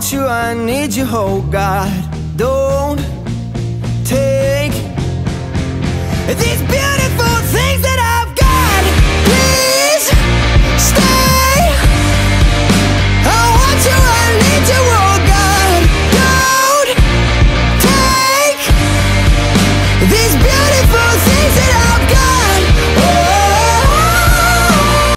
want you, I need you, oh God. Don't take these